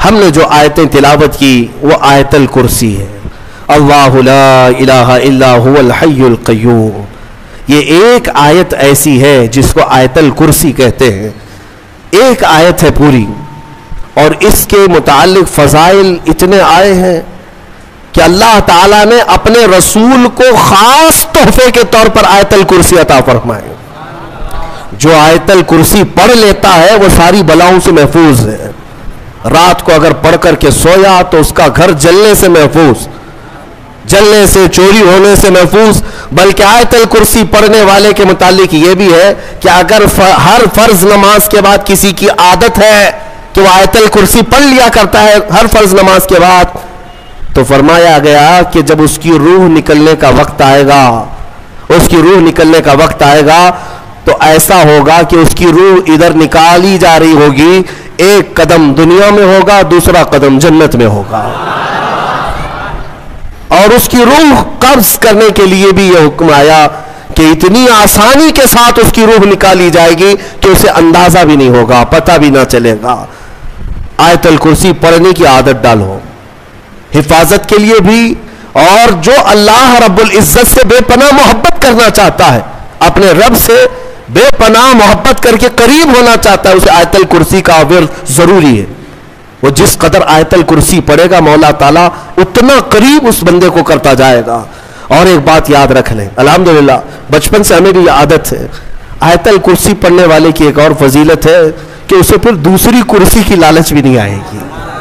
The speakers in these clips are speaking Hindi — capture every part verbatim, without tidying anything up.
हमने जो आयतें तिलावत की वो आयतल कुर्सी है। अल्लाहु ला इलाहा इल्ला हुवल हय्युल क़य्यूम, ये एक आयत ऐसी है जिसको आयतल कुर्सी कहते हैं। एक आयत है पूरी, और इसके मुताल्लिक फ़ज़ाइल इतने आए हैं कि अल्लाह ताला ने अपने रसूल को खास तोहफे के तौर पर आयतल कुर्सी अता फरमाए। जो आयतल कुर्सी पढ़ लेता है वो सारी बलाओं से महफूज है। रात को अगर पढ़ करके सोया तो उसका घर जलने से महफूज, जलने से, चोरी होने से महफूज। बल्कि आयतल कुर्सी पढ़ने वाले के मुतालिक ये भी है कि अगर हर फर्ज नमाज के बाद किसी की आदत है कि वह आयतल कुर्सी पढ़ लिया करता है हर फर्ज नमाज के बाद, तो फरमाया गया कि जब उसकी रूह निकलने का वक्त आएगा, उसकी रूह निकलने का वक्त आएगा तो ऐसा होगा कि उसकी रूह इधर निकाली जा रही होगी, एक कदम दुनिया में होगा, दूसरा कदम जन्नत में होगा। और उसकी रूह कब्ज करने के लिए भी यह हुक्म आया कि इतनी आसानी के साथ उसकी रूह निकाली जाएगी कि उसे अंदाजा भी नहीं होगा, पता भी ना चलेगा। आयतल कुर्सी पढ़ने की आदत डालो, हिफाजत के लिए भी, और जो अल्लाह रब्बुल इज्जत से बेपनाह मोहब्बत करना चाहता है, अपने रब से बेपनाह मोहब्बत करके करीब होना चाहता है, उसे आयतल कुर्सी का विर्द जरूरी है। वो जिस कदर आयतल कुर्सी पढ़ेगा मौला ताला उतना करीब उस बंदे को करता जाएगा। और एक बात याद रख लें, अल्हम्दुलिल्लाह बचपन से हमें भी आदत है, आयतल कुर्सी पढ़ने वाले की एक और फजीलत है कि उसे फिर दूसरी कुर्सी की लालच भी नहीं आएगी।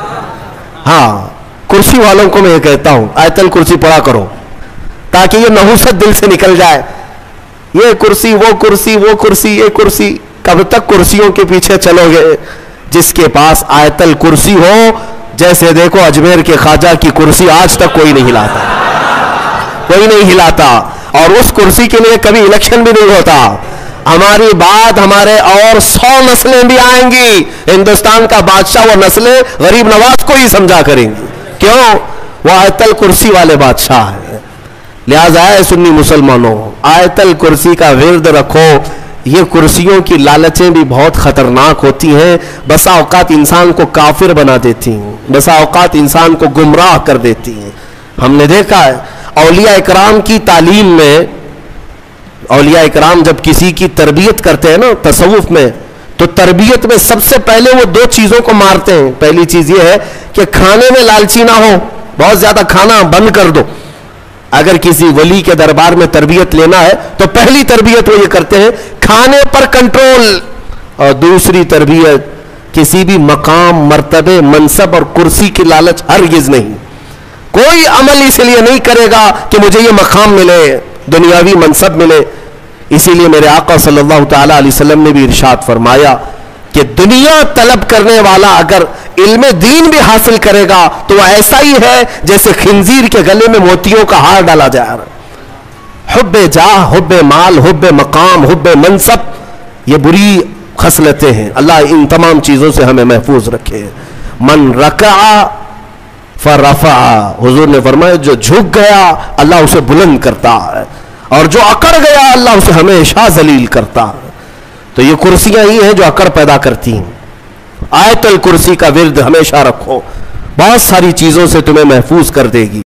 हाँ, कुर्सी वालों को मैं ये कहता हूं आयतल कुर्सी पढ़ा करो ताकि ये नहुसत दिल से निकल जाए। ये कुर्सी, वो कुर्सी, वो कुर्सी, ये कुर्सी, कब तक कुर्सियों के पीछे चलोगे? जिसके पास आयतल कुर्सी हो, जैसे देखो अजमेर के ख्वाजा की कुर्सी आज तक कोई नहीं हिलाता, कोई नहीं हिलाता, और उस कुर्सी के लिए कभी इलेक्शन भी नहीं होता। हमारी बात हमारे और सौ नस्लें भी आएंगी, हिंदुस्तान का बादशाह वो नस्लें गरीब नवाज को ही समझा करेंगी। क्यों? वो आयतल कुर्सी वाले बादशाह है। लिहाजा है सुन्नी मुसलमानों, आयतल कुर्सी का विर्द रखो। ये कुर्सियों की लालचें भी बहुत खतरनाक होती हैं, बसा औकात इंसान को काफिर बना देती हैं, बसा औकात इंसान को गुमराह कर देती हैं। हमने देखा है औलिया इकराम की तालीम में, औलिया इकराम जब किसी की तरबियत करते हैं ना तसव्वुफ में, तो तरबियत में सबसे पहले वो दो चीजों को मारते हैं। पहली चीज ये है कि खाने में लालची ना हो, बहुत ज्यादा खाना बंद कर दो। अगर किसी वली के दरबार में तरबियत लेना है तो पहली तरबियत वो ये करते हैं खाने पर कंट्रोल, और दूसरी तरबियत किसी भी मकाम, मर्तबे, मनसब और कुर्सी की लालच हरगिज नहीं। कोई अमल इसलिए नहीं करेगा कि मुझे ये मकाम मिले, दुनियावी मनसब मिले। इसीलिए मेरे आका सल्लल्लाहु ताला अलैहि वसल्लम ने भी इरशाद फरमाया कि दुनिया तलब करने वाला अगर इल्म दीन भी हासिल करेगा तो वह ऐसा ही है जैसे खिंजीर के गले में मोतियों का हार डाला जा रहा है। हुब्बे जाह, हुब्बे माल, हुब्बे मकाम, हुब्बे मनसब, ये बुरी खसलतें हैं। अल्लाह इन तमाम चीजों से हमें महफूज रखे। मन रका फरफा, हुजूर ने फरमाया जो झुक गया अल्लाह उसे बुलंद करता है, और जो अकड़ गया अल्लाह उसे हमेशा जलील करता है। तो ये कुर्सियां ही हैं जो अकड़ पैदा करती हैं। आयतल कुर्सी का विर्द हमेशा रखो, बहुत सारी चीजों से तुम्हें महफूज कर देगी।